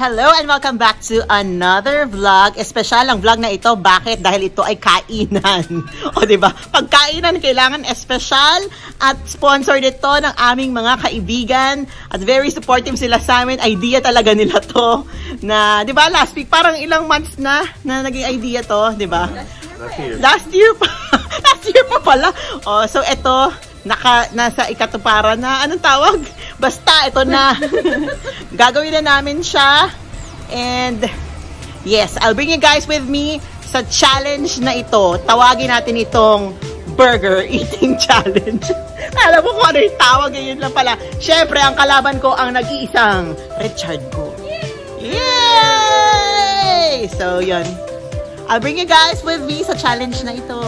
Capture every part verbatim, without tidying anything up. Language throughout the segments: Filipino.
Hello and welcome back to another vlog. Espesyal ang vlog na ito. Bakit? Dahil ito ay kainan. O diba? Pag kainan, kailangan espesyal at sponsored ito ng aming mga kaibigan. At very supportive sila sa amin. Idea talaga nila to. Na, diba, last week, parang ilang months na na naging idea to. Diba? Last year. Last year pa. Last year pa pala. O, so ito, naka, nasa ikatuparan na, anong tawag? Basta, ito na. Gagawin na namin siya. And, yes, I'll bring you guys with me sa challenge na ito. Tawagin natin itong burger eating challenge. Alam mo kung ano yung tawag, yun lang pala. Siyempre, ang kalaban ko ang nag-iisang MichelleGo. Yay! So, yun. I'll bring you guys with me sa challenge na ito.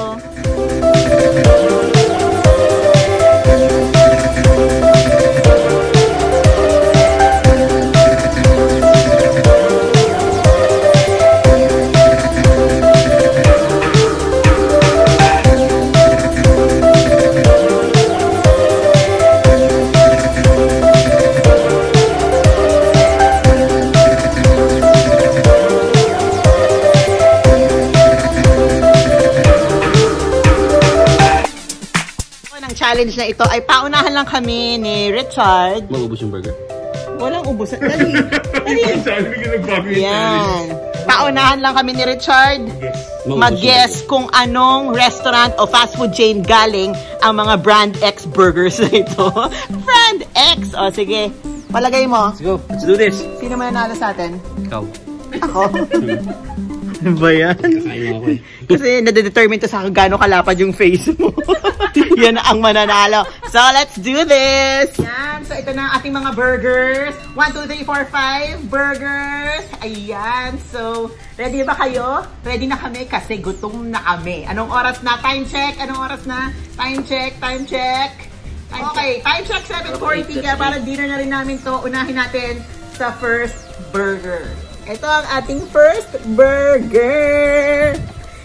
Challenge na ito ay paunahan lang kami ni Richard. Mag-ubos yung burger? Walang ubos. Dali. Dali. Yan. Paunahan lang kami ni Richard. Mag-guess kung anong restaurant o fast food chain galing ang mga Brand X burgers na ito. Brand X! O sige, palagay mo. Let's go. Let's do this. Sino mananalo sa atin? Ikaw. Ako? Ano ba yan? Kasi nade-determine to sa gaano kalapad yung face mo. Yan ang mananalo. So, let's do this! Yan. So, ito na ang ating mga burgers. one, two, three, four, five burgers. Ayan. So, ready ba kayo? Ready na kami kasi gutom na kami. Anong oras na? Time check. Anong oras na? Time check. Time check. Time okay. Time check seven forty. Kaya para dinner na rin namin to. Unahin natin sa first burger. Ito ang ating first burger.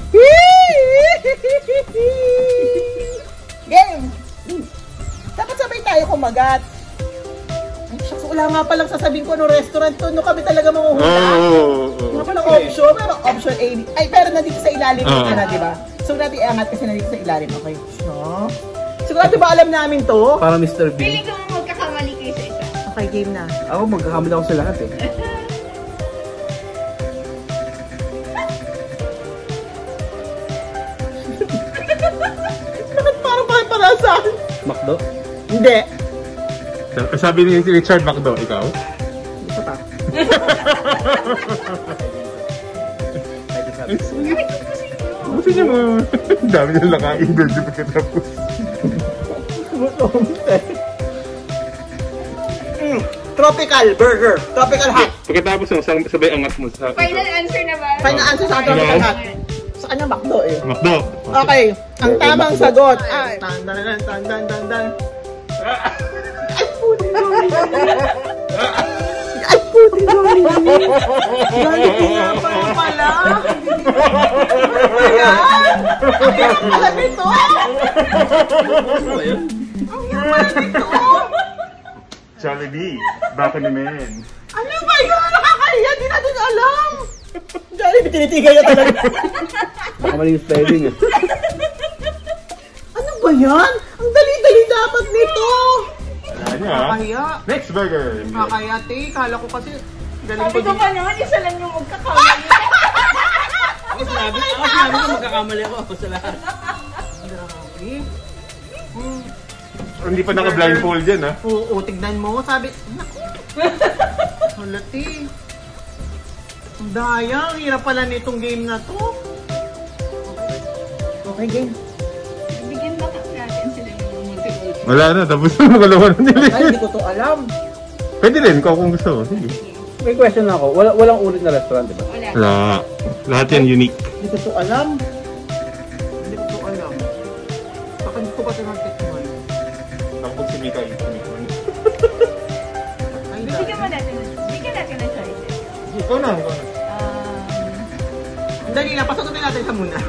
Game! Dapat sabay tayo kumagat. Ay, shucks, wala nga palang sasabihin ko anong restaurant to. No kami talaga manguhula. Wala palang option. Pero option A. Ay, pero nandito sa ilalim uh. na, diba? So, natin iangat kasi nandito sa ilalim. Okay. So, sigurado ba alam namin to? Para Mister B. Piling ko magkakamali kayo sa isa. Okay, game na. Ako, magkakamali ako sa lahat eh. Saan? McDo? Hindi. Sabi ni Richard, McDo. Ikaw? Isa pa. Gusto niya mo. Ang dami niya nakain doon di pagkatapos. mm, tropical burger. Tropical hot. Pagkatapos mo, sabay angat mo sa... Final answer na ba? Final answer sa tropical hot. Sa kanya McDo eh. McDo. Okay. Ang tamang sagot ay... Tandan, tandan, tandan. Ay, puti Loli. Ay, puti Loli. Galit nga pa pala. Ayan. Alam ito. Ang yaman ito. Jollibee. Baka naman. Ano ba yun? Nakakahiya. Di natin alam. Jollibee, tinitigay na talaga. Baka mali yung spelling eh. Ano ba yan? Ang dali-dali dapat nito. Wala niya. Nakakahiya. Next burger. Nakakahiya, te. Kala ko kasi galing Sabi ko pa naman, isa lang yung magkakamali. Ako sinabi, ako sinabi ko magkakamali ako ako sa lahat. Grabe. Hmm. Hindi pa naka-blindfold yan ha. Oo, tignan mo. Sabi, naku. Halati. Ang daya. Ang hirap pala nitong game na to. Okay, game. Bigyan ba natin sila ng multi-order? Wala na. Tapos na makalawa na nila. Ay, hindi ko to alam. Pwede rin. Ikaw kung gusto. Sige. May question na ako. Wala, walang ulit na restaurant, diba? Wala. Wala. Lahat yan unique. Hindi ko to alam. Hindi ko to alam. Baka hindi ko pa ito nagtitikman. Tapos si Mika yung tumitikman. Bigyan mo natin. Bigyan natin ng choices. Ikaw na. Ikaw na. Ang dali na. Pasagutin natin ka muna.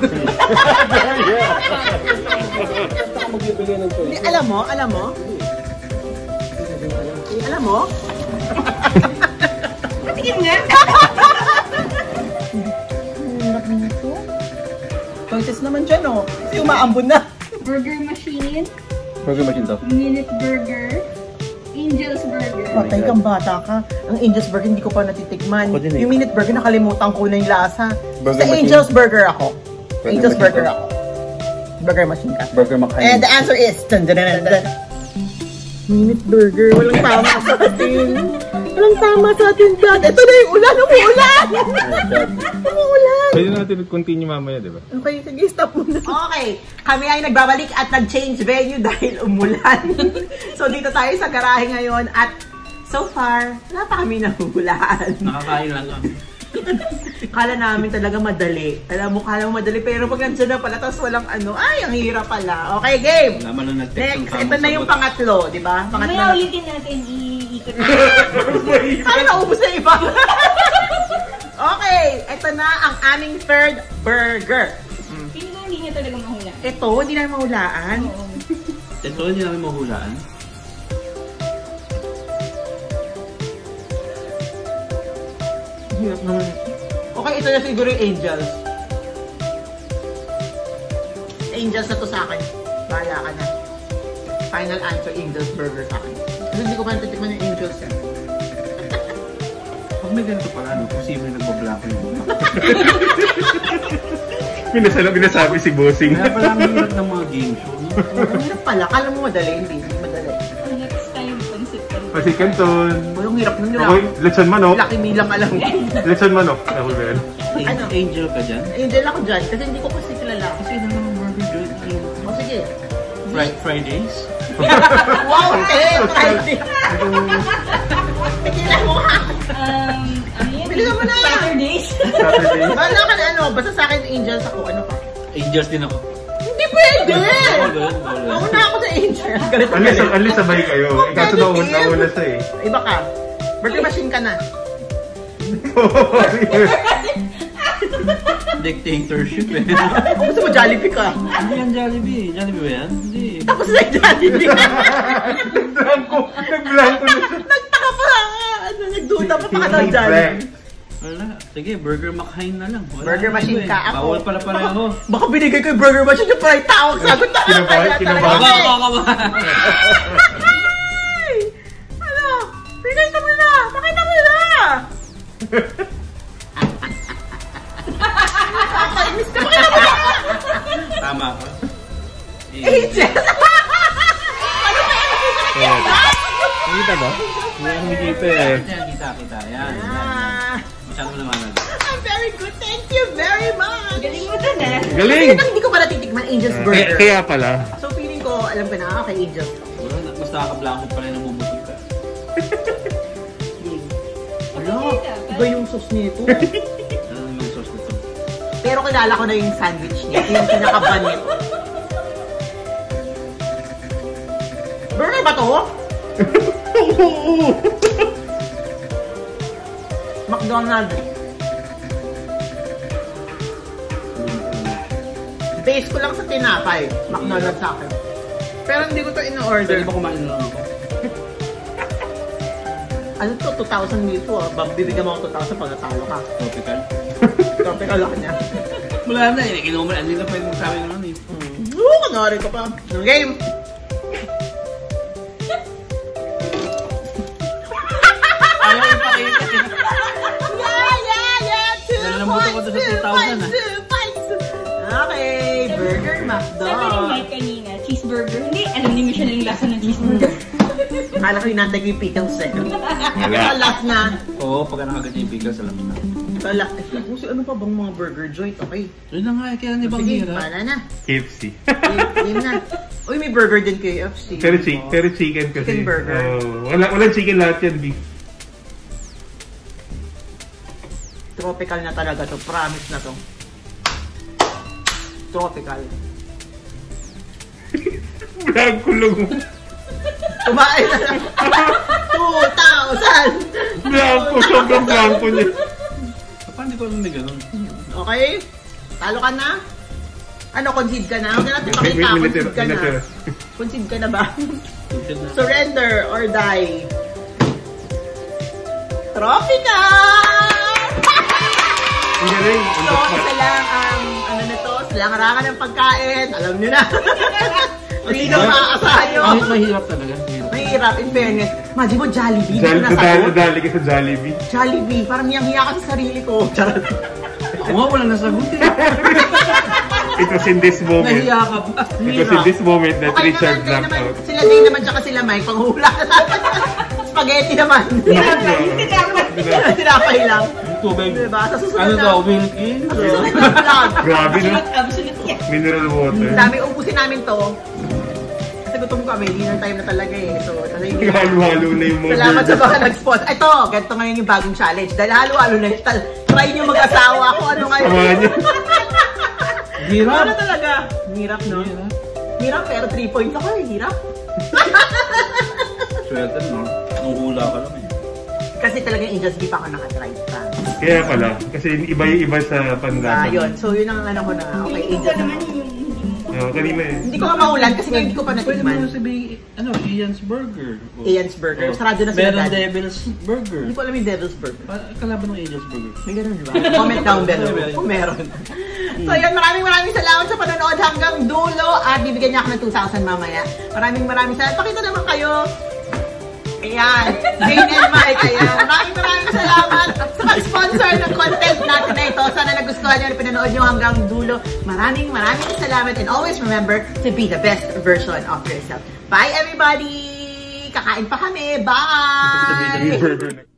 Baka magbibigay ng choice. Hindi, alam mo? Alam mo? Alam mo? Patigin nga. pieces naman dyan, oh. Kasi umaambon na. Burger machine. Burger machine to. Minute burger. Angel's Burger. Patay kang bata ka. Ang Angel's Burger hindi ko pa natitikman. Ako din eh. Yung Minute Burger nakalimutan ko na yung lasa. Burger Sa machine. Angel's Burger ako. Burger Angel's machine Burger to. ako. Burger machine ka. Burger makain. And the answer is... Dun, dun, dun, dun. Minute Burger. Walang tama sa atin. Walang tama sa atin, Dad. Ito na yung ulan. Umuulan! Umuulan! Pwede natin continue mamaya, di ba? Okay, sige, stop muna. Okay, kami ay nagbabalik at nag-change venue dahil umulan. So, dito tayo sa garahe ngayon at so far, wala pa kami nahuhulaan. Nakakain lang kami. Kala namin talaga madali. Alam mo, kala mo madali, pero pag nandiyan na pala, tapos walang ano, ay, ang hirap pala. Okay, game! Naman na nag-text. Next, ito na yung pangatlo, di ba? Pangatlo Mamaya na. ulitin natin iikot. Ay, naubos na iba. Okay, ito na ang aming third burger. Feeling ko hindi niya talaga mahula. Ito, hindi na mahulaan. Oo. Ito hindi namin mahulaan. Hirap naman. Okay, ito na siguro yung Angels. Angels na to sa akin. Bahala ka na. Final answer, Angels Burger sa akin. Kasi hindi ko pa natitikman yung Angels eh. Pag may ganito pala, no, posible nagbablock yung muna. Minasala, minasabi si Bossing. Kaya pala ang hirap ng mga game show. No? Ang hirap pala. Kala mo madali, hindi. Hindi madali. Next time, pansit ka. Kasi Canton. O yung hirap nun nila. Okay, lechon manok. Laki me lang alam. Lechon manok. Ako ba yan? Ano? Angel ka dyan? Angel ako dyan. Kasi hindi ko kasi kilala. Kasi yun naman ang burger joint. O sige. Fri- Fridays? Wow! Eh! Friday! Tikila mo ha! Um, ano yan? Bilisan mo na! Saturdays. Saturday. Bahala ka na ano. Basta sa akin Angels ako. Ano pa? Angels din ako. Hindi pwede! Bawal, bawal, bawal. Nauna ako sa Angels. Ganito Alis, ganito. alis sabay kayo. Ikaw sa nauna, nauna sa eh. Iba ka. Burger machine ka na. Dictatorship eh. Gusto mo Jollibee ka? Hindi yan Jollibee. Jollibee ba yan? Hindi. Tapos na yung Jollibee. Blanco. Nag-blanco na siya. Nagtaka pa nga. Ano, nagduda pa pa ka daw Jollibee. Wala. Sige, burger makain na lang. Wala Burger na machine iba ka. eh. Ako. Bawal pala pala ako. Baka binigay ko yung burger machine yung pala yung tao. Sagot na. Kinabahan, Kaya kinabahan. talaga. Baka, baka, baka. Ay! Ano? Pinita mo na! Pakita mo na! Nakakainis ka! Pakita mo na! Tama ka. Angel! Ano ba yan? Nakita ba? Hindi ako nakikita eh. Kita, kita, kita. Yan. Ah, Masyado naman. I'm very good. Thank you very much. Galing mo dun eh. Galing! Kasi hindi ko pa natitikman Angel's Kaya, Burger. kaya pala. So feeling ko, alam ko na ako kay Angels. Wala, mas nakakablanko pala yung namumuti ka. Ano? Iba yung sauce nito. Ano naman yung sauce nito? Pero kilala ko na yung sandwich niya. Yung pinaka-bun nito. Burger ba to? McDonald's. Base ko lang sa tinapay. McDonald's sa akin. Pero hindi ko to in-order. Pwede ba kumain na lang ako? Ano to? two thousand dito ah. Bibigyan mo ako two thousand pag natalo ka. Tropical? Tropical ako niya. Wala na eh. Kinuman. Hindi na pwede magsabi naman eh. Mm. Oo, kanari ka pa. Game! Ayaw ipakita eh. Yeah, yeah, yeah! Two Nalalamutan ko to sa two thousand, ah. two points! Okay, Burger Sabi ni McDo. Mike kanina, cheeseburger. Hindi, alam ni Michelle yung lasa ng cheeseburger. Akala ko yung nantay ko yung pickles eh. Ito last na. Oo, pagka nakagat yung pickles, alam mo na. Ito last. Kasi ano pa bang mga burger joint? Okay. Yun na nga eh. Kaya nibang Sige, hira. paala na. K F C. Game- Game na. Uy, may burger din K F C. Pero, chick, pero chicken kasi. Chicken burger. Oh, wala, walang chicken lahat yan, beef. Tropical na talaga to. Promise na to. Tropical. Blanco lang. Kumain na lang. two thousand! Blanco, sobrang blanco niya. Paano ko alam may ganun? Okay? Talo ka na? Ano, concede ka na? Huwag na natin Wait, pakita. wait, Concede minute, ka na. minute. Concede ka na ba? Tunted na. Surrender or die. Tropical! Ang galing. Ang So, dasma. isa lang ang ano na to, langarangan ng pagkain. Alam niyo na. O sino maaasahan nyo? Mahirap talaga. Mahirap, in fairness. Imagine mo, Jollibee. Jal Nadali ka sa Jollibee. Jollibee. Parang hiyang-hiya ka sa sarili ko. Charot. Ako nga, wala nasagot eh. It was in this moment. Nahiya ka pa. It was in this moment that Okay Richard naman, blacked out. sila Jane naman, tsaka sila Mike, panghula. Spaghetti naman. Tinapay lang. Tubig. Diba? Sa susunod Ano na. daw, milk in? Sa susunod na vlog. Grabe no? Mineral water. Dami, ubusin namin to. Kasi gutom kami, dinner time na talaga eh. So, talagang Halo-halo na yung mga salamat sa burger. mga nag-spot. Ito, ganito ngayon yung bagong challenge. Dahil halo-halo na yun. Try nyo mag-asawa kung ano ngayon. Samahan niyo. Hirap. Ano talaga? Hirap, no? Hirap, pero three points ako eh. Hirap. Swerte no? Nung hula ka lang eh. Kasi talagang in just di pa ako nakatry. Kaya pala. Kasi iba yung iba sa panlasa. Ah, yun. So, yun ang ano ko na. Okay, in just naman. Oh, kanina eh. Hindi ko nga maulan kasi ngayon hindi ko pa Pwede mo natikman. sabihin, ano, Ian's Burger. Ian's Burger. Sarado na sila Meron dad. Devil's Burger. Hindi ko alam yung Devil's Burger. Pa- Kalaban ng Angel's Burger. May ganun, di ba? Comment down below kung meron. So yun, maraming maraming salamat sa panonood hanggang dulo at bibigyan niya ako ng two thousand mamaya. Maraming maraming salamat. Pakita naman kayo. Ayan. Jane and Mike. Ayan. Maraming maraming salamat sa mag-sponsor ng content natin na ito. Sana nagustuhan niyo na pinanood niyo hanggang dulo. Maraming maraming salamat and always remember to be the best version of yourself. Bye everybody! Kakain pa kami. Bye! Burger na.